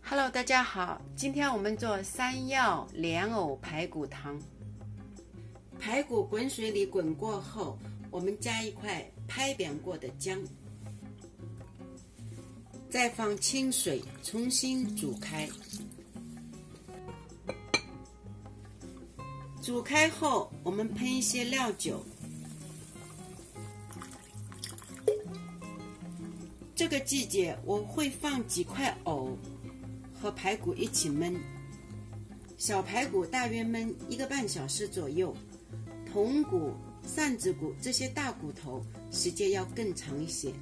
Hello， 大家好，今天我们做山药莲藕排骨汤。排骨滚水里滚过后，我们加一块拍扁过的姜，再放清水重新煮开。煮开后，我们喷一些料酒。这个季节我会放几块藕和排骨一起焖，小排骨大约焖1个半小时左右，筒骨、扇子骨这些大骨头时间要更长一些。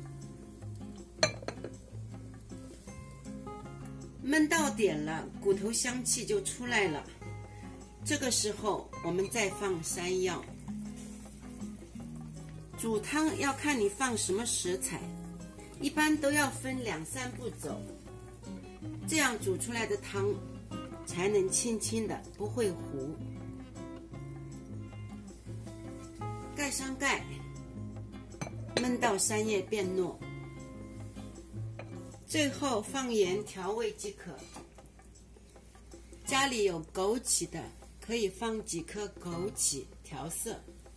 焖到点了，骨头香气就出来了，这个时候我们再放山药。煮汤要看你放什么食材，一般都要分2、3步走，这样煮出来的汤才能轻轻的，不会糊。盖上盖，焖到山叶变糯，最后放盐调味即可。家里有枸杞的，可以放几颗枸杞调色。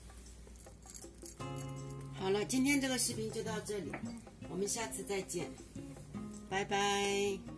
好了，今天这个视频就到这里，我们下次再见，拜拜。